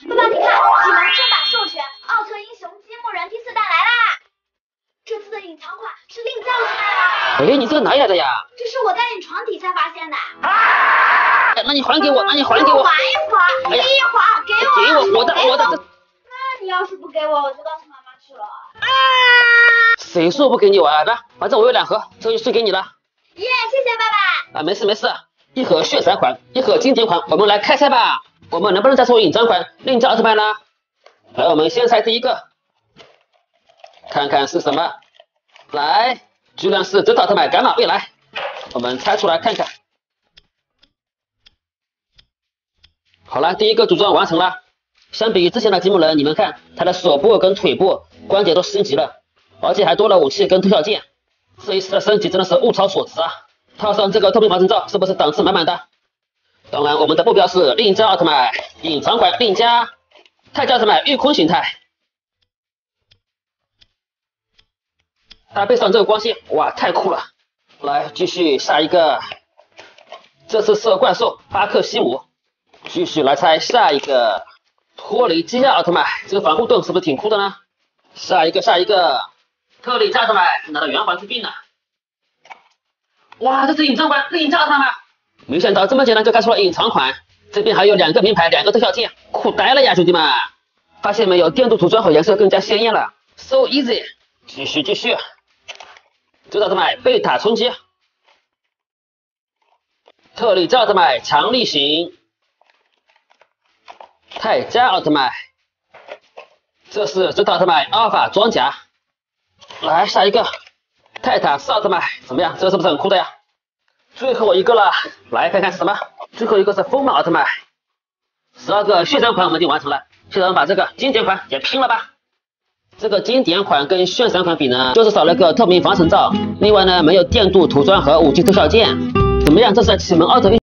爸爸，你看，启蒙正版授权奥特英雄积木人第4弹来啦！这次的隐藏款是另造出来了。 哎，你这个哪里来的呀？ 这是我在你床底下发现的。 哎，那你还给我，那你还给我。 玩一会儿，玩一会儿，给我。 给我，我的。 那你要是不给我，我就告诉妈妈去了。 谁说不给你玩的？反正我有2盒，这就是给你了。 耶，谢谢爸爸。 啊，没事没事，一盒炫闪款，一盒经典款，我们来开拆吧。我们能不能再抽隐藏款另加奥特曼呢？来，我们先猜第一个，看看是什么。来，居然是泽塔奥特曼gamma未来，我们猜出来看看。好了，第一个组装完成了。相比之前的积木人，你们看他的手部跟腿部关节都升级了，而且还多了武器跟特效件。这一次的升级真的是物超所值啊！套上这个透明防尘罩，是不是档次满满的？当然，我们的目标是另加奥特曼隐藏款另加太极奥特曼御空形态。搭配上这个光线，哇，太酷了！来，继续下一个，这次是怪兽巴克西姆。继续来猜下一个，托雷基亚奥特曼，这个防护盾是不是挺酷的呢？下一个，特里加奥特曼拿到圆环出兵了。哇，这是隐藏款另加奥特曼。没想到这么简单就开出了隐藏款，这边还有2个名牌，2个特效件，酷呆了呀，兄弟们！发现没有，电镀涂装和颜色更加鲜艳了 ，so easy。继续，这奥特曼贝塔冲击，特里加奥特曼强力型，泰迦奥特曼，这是这奥特曼阿尔法装甲。来下一个，泰塔斯奥特曼，怎么样？这是不是很酷的呀？最后一个了，来看看是什么？最后一个是风暴奥特曼，12个炫闪款我们已经完成了，现在我们把这个经典款也拼了吧。这个经典款跟炫闪款比呢，就是少了个透明防尘罩，另外呢没有电镀涂装和武器特效件。怎么样？这是启蒙奥特英雄